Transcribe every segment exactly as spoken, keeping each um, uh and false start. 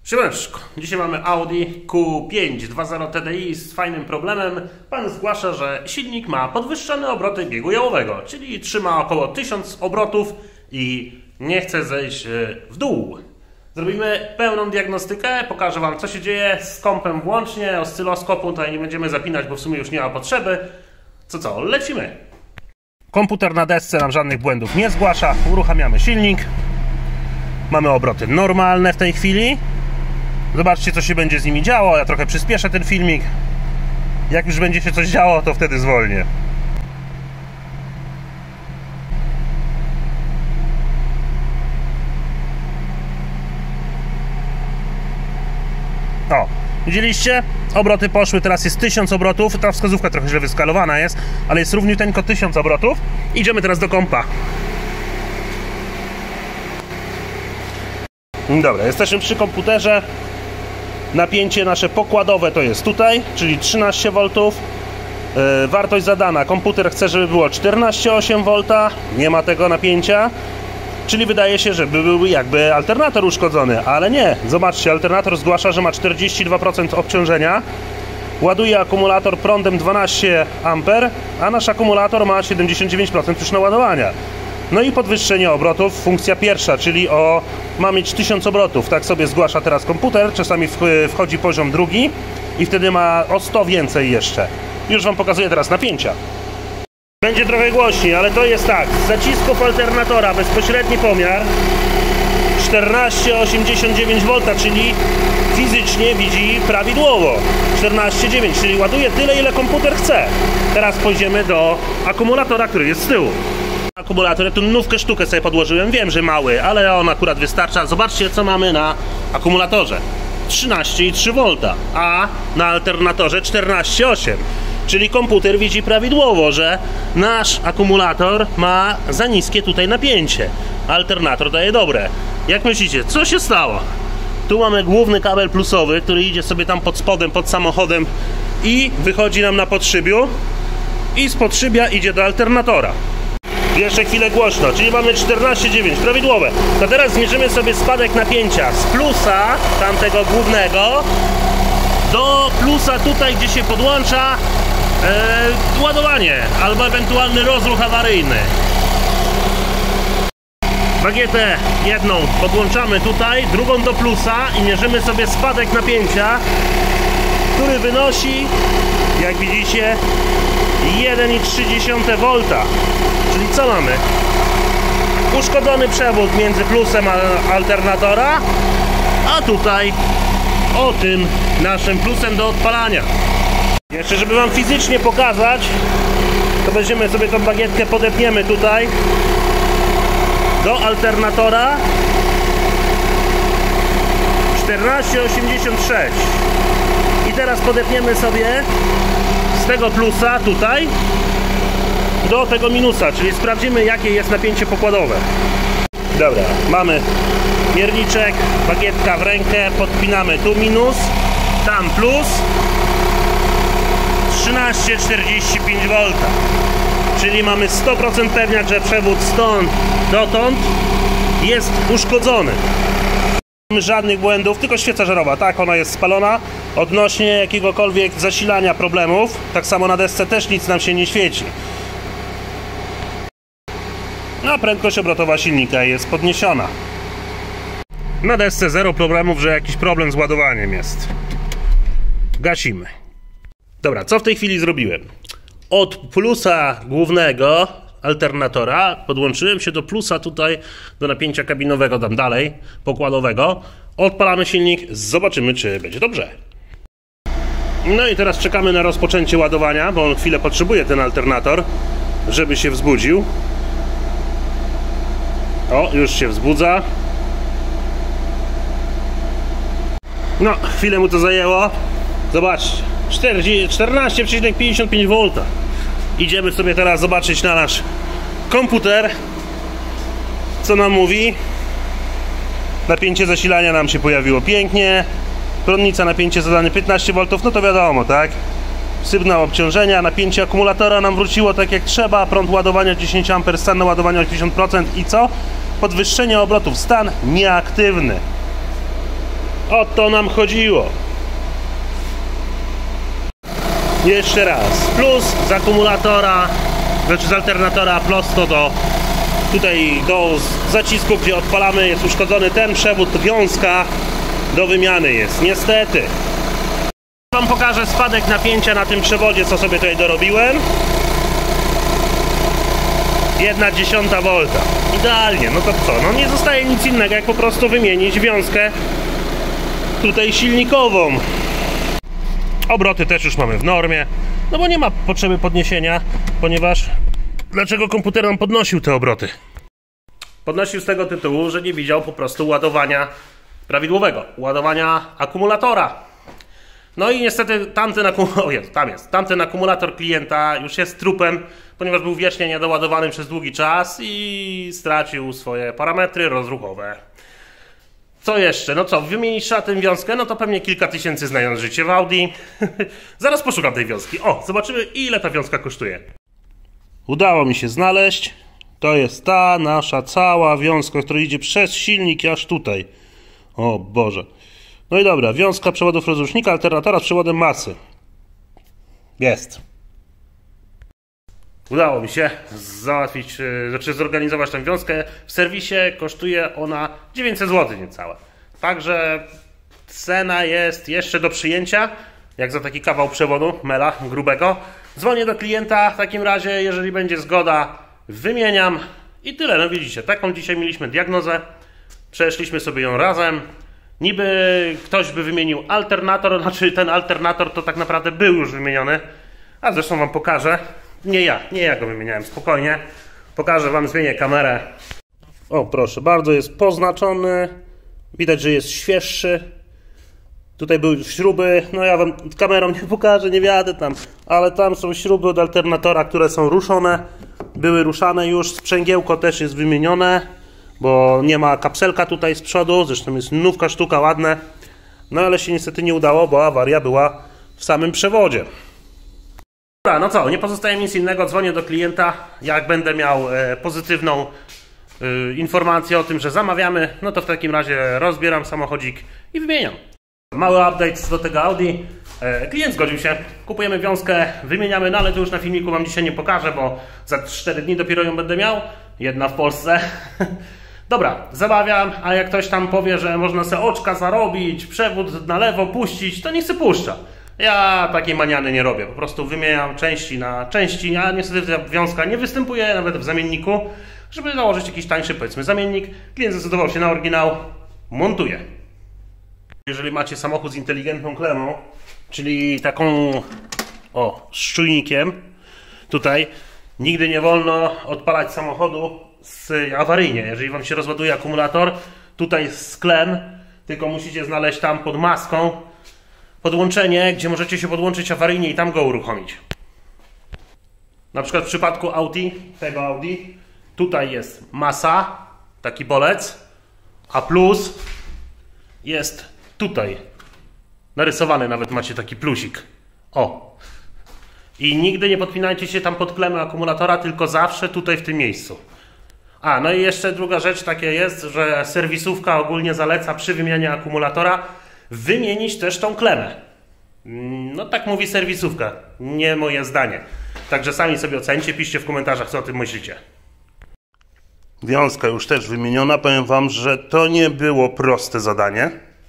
Siemaneczko, dzisiaj mamy Audi Q pięć dwa zero T D I z fajnym problemem. Pan zgłasza, że silnik ma podwyższone obroty biegu jałowego, czyli trzyma około tysiąc obrotów i nie chce zejść w dół. Zrobimy pełną diagnostykę, pokażę Wam, co się dzieje z kompem włącznie, oscyloskopu tutaj nie będziemy zapinać, bo w sumie już nie ma potrzeby. Co co, lecimy. Komputer na desce nam żadnych błędów nie zgłasza, uruchamiamy silnik. Mamy obroty normalne w tej chwili. Zobaczcie, co się będzie z nimi działo. Ja trochę przyspieszę ten filmik. Jak już będzie się coś działo, to wtedy zwolnię. O, widzieliście? Obroty poszły, teraz jest tysiąc obrotów. Ta wskazówka trochę źle wyskalowana jest, ale jest równiuteńko tysiąc obrotów. Idziemy teraz do kompa. Dobra, jesteśmy przy komputerze. Napięcie nasze pokładowe to jest tutaj, czyli trzynaście woltów. Yy, wartość zadana. Komputer chce, żeby było czternaście przecinek osiem wolta. Nie ma tego napięcia. Czyli wydaje się, że był jakby alternator uszkodzony, ale nie. Zobaczcie, alternator zgłasza, że ma czterdzieści dwa procent obciążenia. Ładuje akumulator prądem dwanaście amperów, a nasz akumulator ma siedemdziesiąt dziewięć procent już naładowania. No i podwyższenie obrotów, funkcja pierwsza, czyli o, ma mieć tysiąc obrotów, tak sobie zgłasza teraz komputer, czasami wchodzi poziom drugi i wtedy ma o sto więcej jeszcze. Już Wam pokazuję teraz napięcia. Będzie trochę głośniej, ale to jest tak, z zacisków alternatora bezpośredni pomiar czternaście przecinek osiemdziesiąt dziewięć wolta, czyli fizycznie widzi prawidłowo czternaście przecinek dziewięć, czyli ładuje tyle, ile komputer chce. Teraz pójdziemy do akumulatora, który jest z tyłu. Akumulator, ja tu nówkę sztukę sobie podłożyłem, wiem, że mały, ale on akurat wystarcza. Zobaczcie, co mamy na akumulatorze. trzynaście przecinek trzy wolta, a na alternatorze czternaście przecinek osiem. Czyli komputer widzi prawidłowo, że nasz akumulator ma za niskie tutaj napięcie. Alternator daje dobre. Jak myślicie, co się stało? Tu mamy główny kabel plusowy, który idzie sobie tam pod spodem, pod samochodem i wychodzi nam na podszybiu. I z podszybia idzie do alternatora. Jeszcze chwilę głośno, czyli mamy czternaście przecinek dziewięć, prawidłowe. To teraz zmierzymy sobie spadek napięcia z plusa tamtego głównego do plusa tutaj, gdzie się podłącza e, ładowanie albo ewentualny rozruch awaryjny. Bagietę jedną podłączamy tutaj, drugą do plusa i mierzymy sobie spadek napięcia, który wynosi, jak widzicie, jeden przecinek trzy wolta. Czyli co mamy? Uszkodzony przewód między plusem a alternatora, a tutaj o tym naszym plusem do odpalania. Jeszcze żeby Wam fizycznie pokazać, to weźmiemy sobie tą bagietkę, podepniemy tutaj do alternatora czternaście przecinek osiemdziesiąt sześć i teraz podepniemy sobie z tego plusa tutaj do tego minusa, czyli sprawdzimy, jakie jest napięcie pokładowe. Dobra, mamy mierniczek, bagietka w rękę, podpinamy tu minus, tam plus, trzynaście przecinek czterdzieści pięć wolta, czyli mamy sto procent pewniak, że przewód stąd dotąd jest uszkodzony. Nie mamy żadnych błędów, tylko świeca żarowa, tak, ona jest spalona. Odnośnie jakiegokolwiek zasilania problemów, tak samo na desce też nic nam się nie świeci. A prędkość obrotowa silnika jest podniesiona. Na desce zero problemów, że jakiś problem z ładowaniem jest. Gasimy. Dobra, co w tej chwili zrobiłem? Od plusa głównego alternatora podłączyłem się do plusa tutaj, do napięcia kabinowego, tam dalej, pokładowego. Odpalamy silnik, zobaczymy, czy będzie dobrze. No i teraz czekamy na rozpoczęcie ładowania, bo on chwilę potrzebuje, ten alternator, żeby się wzbudził. O, już się wzbudza. No, chwilę mu to zajęło. Zobaczcie, czternaście przecinek pięćdziesiąt pięć wolta. Idziemy sobie teraz zobaczyć na nasz komputer, co nam mówi. Napięcie zasilania nam się pojawiło pięknie. Prądnica, napięcie zadane piętnaście woltów, no to wiadomo, tak? Sygnał obciążenia, napięcie akumulatora nam wróciło tak jak trzeba, prąd ładowania dziesięć amperów, stan naładowania osiemdziesiąt procent i co? Podwyższenie obrotów, stan nieaktywny. O to nam chodziło. Jeszcze raz. Plus z akumulatora, znaczy z alternatora prosto do tutaj do zacisku, gdzie odpalamy, jest uszkodzony ten przewód, wiązka do wymiany jest. Niestety. Wam pokażę spadek napięcia na tym przewodzie, co sobie tutaj dorobiłem. Jedna dziesiąta volta. Idealnie. No to co? No nie zostaje nic innego, jak po prostu wymienić wiązkę tutaj silnikową. Obroty też już mamy w normie. No bo nie ma potrzeby podniesienia, ponieważ dlaczego komputer nam podnosił te obroty? Podnosił z tego tytułu, że nie widział po prostu ładowania prawidłowego, ładowania akumulatora. No i niestety tamten akumulator, o jest, tam jest, tamten akumulator klienta już jest trupem, ponieważ był wiecznie niedoładowany przez długi czas i stracił swoje parametry rozruchowe. Co jeszcze? No co, wymienić trzeba tę wiązkę? No to pewnie kilka tysięcy, znając życie w Audi. Zaraz poszukam tej wiązki. O, zobaczymy, ile ta wiązka kosztuje. Udało mi się znaleźć. To jest ta nasza cała wiązka, która idzie przez silnik aż tutaj. O Boże. No i dobra, wiązka przewodów rozrusznika, alternatora z przewodem masy. Jest. Udało mi się załatwić, znaczy zorganizować tę wiązkę. W serwisie kosztuje ona dziewięćset złotych niecałe. Także cena jest jeszcze do przyjęcia, jak za taki kawał przewodu, mela grubego. Dzwonię do klienta, w takim razie, jeżeli będzie zgoda, wymieniam i tyle. No widzicie, taką dzisiaj mieliśmy diagnozę. Przeszliśmy sobie ją razem. Niby ktoś by wymienił alternator, znaczy ten alternator to tak naprawdę był już wymieniony. A zresztą wam pokażę. Nie ja, nie ja go wymieniałem, spokojnie. Pokażę wam, zmienię kamerę. O proszę, bardzo jest poznaczony. Widać, że jest świeższy. Tutaj były śruby, no ja wam kamerą nie pokażę, nie wjadę tam. Ale tam są śruby od alternatora, które są ruszone. Były ruszane już, sprzęgiełko też jest wymienione. Bo nie ma kapselka tutaj z przodu, zresztą jest nówka sztuka, ładne. No ale się niestety nie udało, bo awaria była w samym przewodzie. Dobra, no co, nie pozostaje mi nic innego, dzwonię do klienta, jak będę miał e, pozytywną e, informację o tym, że zamawiamy, no to w takim razie rozbieram samochodzik i wymieniam. Mały update do tego Audi, e, klient zgodził się, kupujemy wiązkę, wymieniamy, no ale to już na filmiku wam dzisiaj nie pokażę, bo za cztery dni dopiero ją będę miał, jedna w Polsce. Dobra, zamawiam, a jak ktoś tam powie, że można sobie oczka zarobić, przewód na lewo puścić, to niech se puszcza. Ja takiej maniany nie robię, po prostu wymieniam części na części, a niestety ta wiązka nie występuje nawet w zamienniku, żeby założyć jakiś tańszy, powiedzmy, zamiennik. Klient zdecydował się na oryginał, montuje. Jeżeli macie samochód z inteligentną klemą, czyli taką, o, z czujnikiem, tutaj nigdy nie wolno odpalać samochodu z, awaryjnie. Jeżeli wam się rozładuje akumulator, tutaj jest klem, tylko musicie znaleźć tam pod maską podłączenie, gdzie możecie się podłączyć awaryjnie i tam go uruchomić. Na przykład w przypadku Audi, tego Audi, tutaj jest masa, taki bolec, a plus jest tutaj narysowany, nawet macie taki plusik. O! I nigdy nie podpinajcie się tam pod klemę akumulatora, tylko zawsze tutaj w tym miejscu. A, no i jeszcze druga rzecz takie jest, że serwisówka ogólnie zaleca przy wymianie akumulatora wymienić też tą klemę. No tak mówi serwisówka, nie moje zdanie. Także sami sobie ocencie, piszcie w komentarzach, co o tym myślicie. Wiązka już też wymieniona. Powiem wam, że to nie było proste zadanie.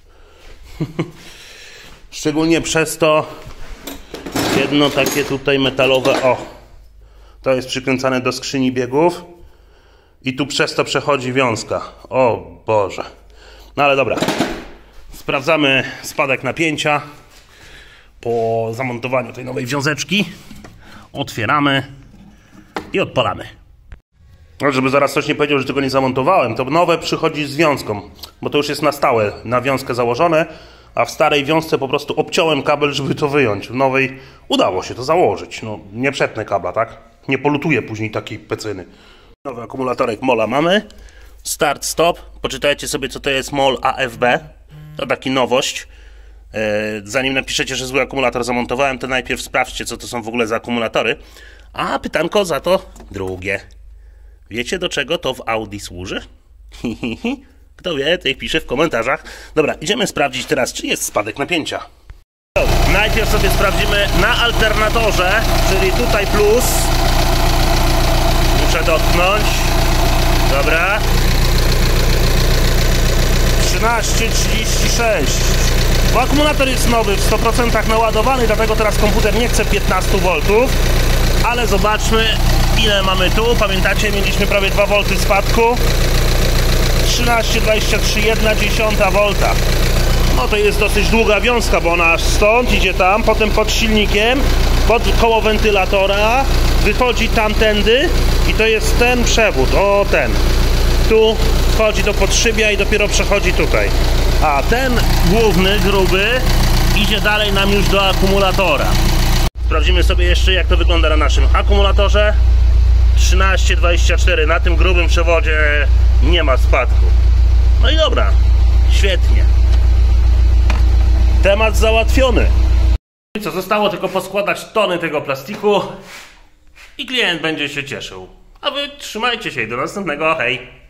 Szczególnie przez to jedno takie tutaj metalowe, o, to jest przykręcane do skrzyni biegów i tu przez to przechodzi wiązka. O Boże. No ale dobra. Sprawdzamy spadek napięcia po zamontowaniu tej nowej wiązeczki. Otwieramy i odpalamy. No, żeby zaraz ktoś nie powiedział, że tego nie zamontowałem, to nowe przychodzi z wiązką, bo to już jest na stałe na wiązkę założone, a w starej wiązce po prostu obciąłem kabel, żeby to wyjąć. W nowej udało się to założyć. No, nie przetnę kabla, tak? Nie polutuję później takiej pecyny. Nowy akumulatorek mola mamy. Start, stop. Poczytajcie sobie, co to jest mol A F B. To taki nowość. Zanim napiszecie, że zły akumulator zamontowałem, to najpierw sprawdźcie, co to są w ogóle za akumulatory. A pytanko za to drugie. Wiecie, do czego to w Audi służy? Kto wie, to ich pisze w komentarzach. Dobra, idziemy sprawdzić teraz, czy jest spadek napięcia. Najpierw sobie sprawdzimy na alternatorze, czyli tutaj plus. Muszę dotknąć. Dobra. trzynaście trzydzieści sześć. Bo akumulator jest nowy, w sto procent naładowany, dlatego teraz komputer nie chce piętnaście woltów. Ale zobaczmy, ile mamy tu. Pamiętacie, mieliśmy prawie dwa wolty spadku. trzynaście dwadzieścia trzy, jedna dziesiąta wolta. No to jest dosyć długa wiązka, bo ona aż stąd idzie tam, potem pod silnikiem, pod koło wentylatora, wychodzi tamtędy i to jest ten przewód, o ten. Tu wchodzi do podszybia i dopiero przechodzi tutaj. A ten główny, gruby, idzie dalej nam już do akumulatora. Sprawdzimy sobie jeszcze, jak to wygląda na naszym akumulatorze. trzynaście dwadzieścia cztery, na tym grubym przewodzie nie ma spadku. No i dobra, świetnie. Temat załatwiony. I co, zostało tylko poskładać tony tego plastiku i klient będzie się cieszył. A wy trzymajcie się i do następnego, hej!